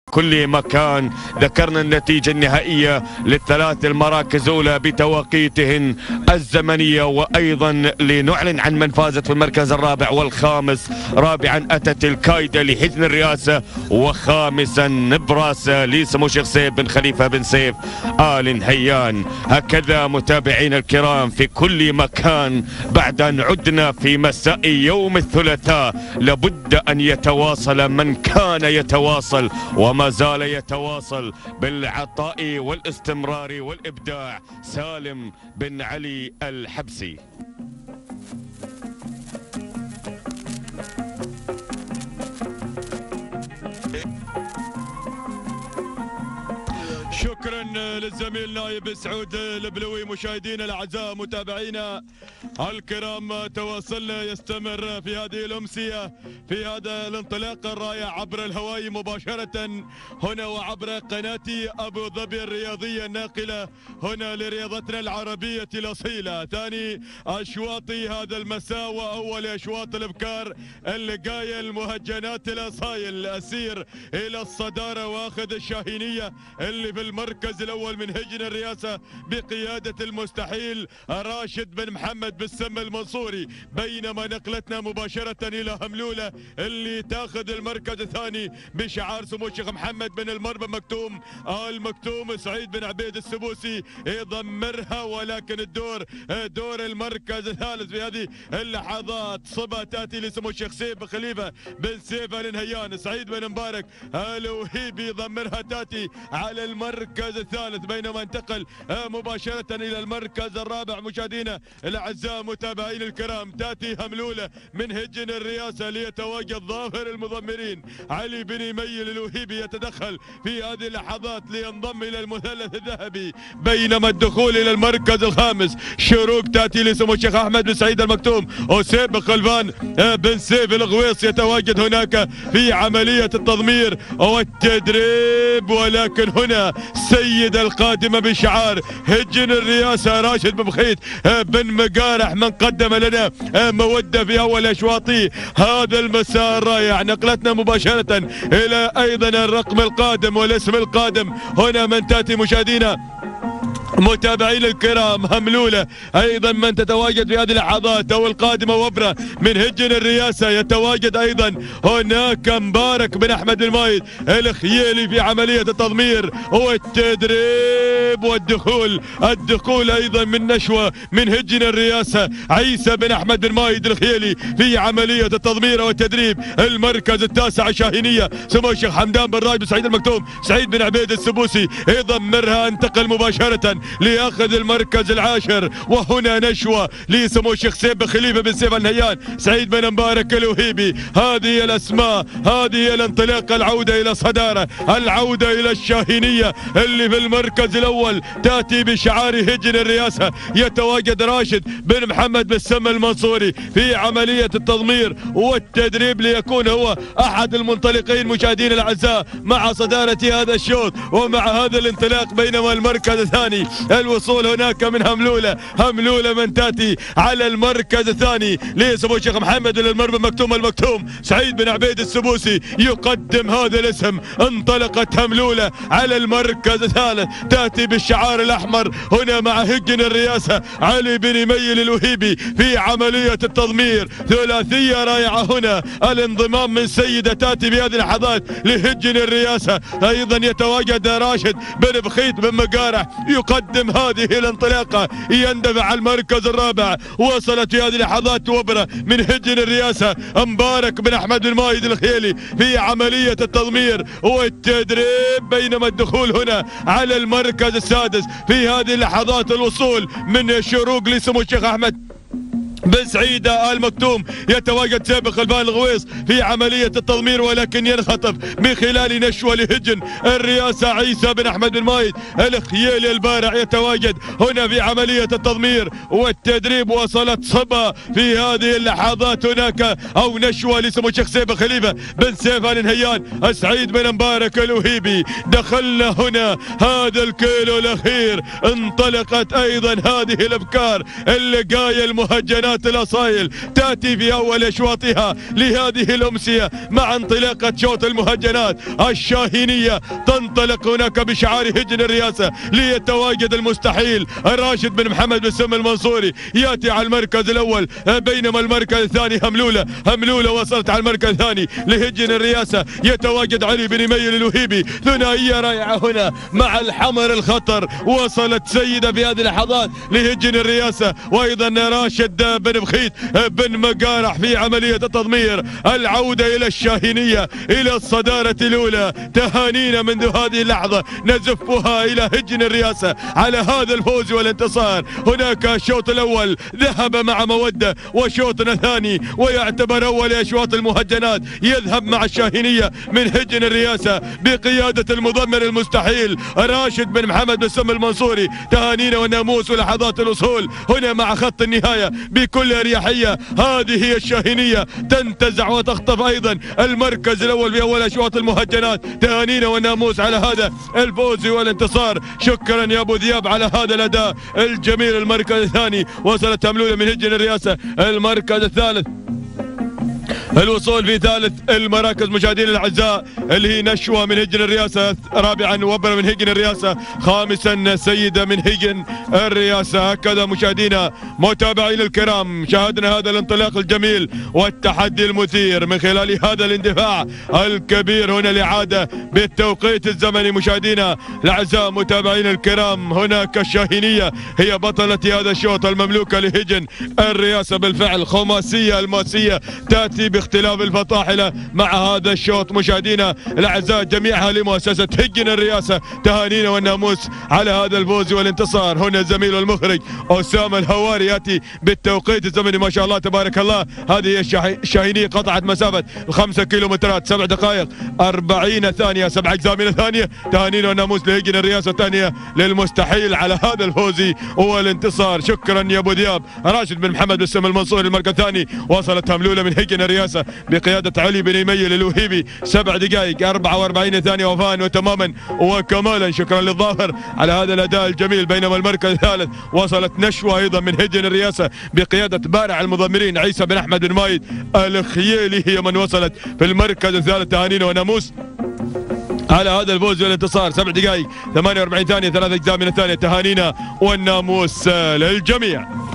كل مكان. ذكرنا النتيجة النهائية للثلاث المراكز الأولى بتوقيتهن الزمنية، وأيضا لنعلن عن من فازت في المركز الرابع والخامس. رابعا أتت الكايدة لحزن الرئاسة، وخامسا نبراسة لسمو الشيخ سيف بن خليفة بن سيف آل نهيان. هكذا متابعينا الكرام في كل مكان، بعد أن عدنا في مساء يوم الثلاثاء لابد أن يتواصل من كان يتواصل وما زال يتواصل بالعطاء والاستمرار والإبداع، سالم بن علي الحبسي. شكرا للزميل نايب سعود البلوي. مشاهدينا الاعزاء متابعينا الكرام، تواصلنا يستمر في هذه الامسيه في هذا الانطلاق الرائع عبر الهواء مباشره هنا وعبر قناه ابو ظبي الرياضيه الناقله هنا لرياضتنا العربيه الاصيله. ثاني اشواط هذا المساء واول اشواط الابكار، اللقايه المهجنات الاصايل اسير الى الصداره واخذ الشاهينيه اللي في المركز الاول من هجن الرئاسه بقياده المستحيل راشد بن محمد بالسم المنصوري، بينما نقلتنا مباشره الى هملوله اللي تاخذ المركز الثاني بشعار سمو الشيخ محمد بن المربى مكتوم آل مكتوم. سعيد بن عبيد السبوسي يضمرها، ولكن دور المركز الثالث في هذه اللحظات صبا تاتي لسمو الشيخ سيف بن خليفه بن سيف ال نهيان. سعيد بن مبارك الوهيبي يضمرها تاتي على المركز الثالث، بينما انتقل مباشرة إلى المركز الرابع. مشاهدينا الأعزاء متابعين الكرام، تأتي هملولة من هجن الرئاسة ليتواجد ظافر المضمرين علي بن يميل الوهيبي يتدخل في هذه اللحظات لينضم إلى المثلث الذهبي، بينما الدخول إلى المركز الخامس شروق تأتي لسمو الشيخ أحمد بن سعيد المكتوم. وسيف بن خلفان بن سيف الغويص يتواجد هناك في عملية التضمير والتدريب، ولكن هنا سيد القادمة بشعار هجن الرئاسة راشد بن بخيت بن مقارح من قدم لنا مودة في أول أشواط هذا المساء الرائع. نقلتنا مباشرة إلى أيضا الرقم القادم والاسم القادم هنا من تأتي مشاهدينا متابعين الكرام هملولة ايضا من تتواجد في هذه اللحظات او القادمه وبره من هجن الرئاسه. يتواجد ايضا هناك مبارك بن احمد المايد الخيالي في عمليه التضمير والتدريب والدخول ايضا من نشوه من هجن الرئاسه عيسى بن احمد بن مايد الخيالي في عمليه التضمير والتدريب. المركز التاسع شاهينيه سمو الشيخ حمدان بن راشد بن سعيد المكتوم. سعيد بن عبيد السبوسي يضمرها، انتقل مباشره لياخذ المركز العاشر، وهنا نشوة لسمو الشيخ سيف بن خليفة بن سيف النهيان. سعيد بن مبارك الوهيبي. هذه الاسماء، هذه الانطلاقة، العودة الى الصدارة، العودة الى الشاهينية اللي في المركز الاول تاتي بشعار هجن الرئاسة. يتواجد راشد بن محمد بن سم المنصوري في عملية التضمير والتدريب ليكون هو احد المنطلقين مشاهدينا الاعزاء مع صدارة هذا الشوط ومع هذا الانطلاق. بينما المركز الثاني الوصول هناك من هملولة من تاتي على المركز الثاني لسمو الشيخ محمد المربى المكتوم. سعيد بن عبيد السبوسي يقدم هذا الاسم. انطلقت هملولة على المركز الثالث تاتي بالشعار الاحمر هنا مع هجن الرئاسة علي بن يميل الوهيبي في عملية التضمير. ثلاثية رائعة هنا، الانضمام من سيدة تاتي بهذه اللحظات لهجن الرئاسة. ايضا يتواجد راشد بن بخيت بن مقارح يقدم هذه الانطلاقة، يندفع المركز الرابع. وصلت في هذه اللحظات وبرة من هجن الرئاسة مبارك بن احمد المايد الخيلي في عملية التضمير والتدريب، بينما الدخول هنا على المركز السادس في هذه اللحظات الوصول من شروق لسمو الشيخ احمد بن سعيد آل مكتوم. يتواجد سيف بن خلفان الغويص في عملية التضمير، ولكن ينخطف من خلال نشوة لهجن الرئاسة عيسى بن أحمد بن مايد الخيالي البارع. يتواجد هنا في عملية التضمير والتدريب. وصلت صبا في هذه اللحظات هناك أو نشوة لسمو الشيخ سيف بن خليفة بن سيف آل نهيان. سعيد بن مبارك الوهيبي دخلنا هنا هذا الكيلو الأخير. انطلقت أيضا هذه الأبكار، اللقاية المهجنات الأصايل تأتي في أول أشواطها لهذه الأمسية مع انطلاقة شوط المهجنات الشاهينية. تنطلق هناك بشعار هجن الرئاسة ليتواجد المستحيل راشد بن محمد بن سم المنصوري يأتي على المركز الأول، بينما المركز الثاني هملولة وصلت على المركز الثاني لهجن الرئاسة. يتواجد علي بن ميل الوهيبي، ثنائية رائعة هنا مع الحمر الخطر. وصلت سيدة في هذه اللحظات لهجن الرئاسة، وأيضا راشد بن بخيت بن مقارح في عملية التضمير. العودة إلى الشاهينية إلى الصدارة الأولى. تهانينا منذ هذه اللحظة نزفها إلى هجن الرئاسة على هذا الفوز والانتصار. هناك الشوط الأول ذهب مع مودة، وشوطنا ثاني ويعتبر أول أشواط المهجنات يذهب مع الشاهينية من هجن الرئاسة بقيادة المضمر المستحيل راشد بن محمد بن سم المنصوري. تهانينا والناموس ولحظات الوصول هنا مع خط النهاية بكل أريحية. هذه هي الشاهينية تنتزع وتخطف أيضا المركز الأول في أول أشواط المهجنات. تهانينا والناموس على هذا الفوز والانتصار. شكرا يا أبو ذياب على هذا الأداء الجميل. المركز الثاني وصلت هملولة من هجن الرئاسة. المركز الثالث الوصول في ثالث المراكز مشاهدينا الاعزاء اللي هي نشوة من هجن الرئاسة، رابعا وبرة من هجن الرئاسة، خامسا سيدة من هجن الرئاسة. هكذا مشاهدينا متابعين الكرام شاهدنا هذا الانطلاق الجميل والتحدي المثير من خلال هذا الاندفاع الكبير هنا الإعادة بالتوقيت الزمني. مشاهدينا الاعزاء متابعين الكرام هناك الشاهينية هي بطلة هذا الشوط المملوكة لهجن الرئاسة. بالفعل خماسية الماسية تأتي باختلاف الفطاحلة مع هذا الشوط. مشاهدينا الاعزاء جميعها لمؤسسة هجن الرئاسة. تهانينا والناموس على هذا الفوز والانتصار. هنا زميل المخرج أسامة الهواري يأتي بالتوقيت الزمني ما شاء الله تبارك الله. هذه الشاهينية قطعت مسافة 5 كيلومترات 7 دقائق 40 ثانية 7 أجزاء من الثانية. تهانينا والناموس لهجن الرئاسة الثانية للمستحيل على هذا الفوز والانتصار. شكرا يا ابو ذياب. راشد بن محمد بن سم المنصوري المركز الثاني. وصلت هملولة من هجن الرئاسة بقيادة علي بن ميل الوهيبي 7 دقائق 44 ثانية وفاء وتماما وكمالا. شكرا للظاهر على هذا الأداء الجميل. بينما المركز الثالث وصلت نشوة أيضا من هجن الرئاسة بقيادة بارع المضمرين عيسى بن أحمد بن مايد الخيالي هي من وصلت في المركز الثالث. تهانينا وناموس على هذا الفوز والانتصار 7 دقائق 48 ثانية 3 أجزاء من الثانية. تهانينا والناموس للجميع.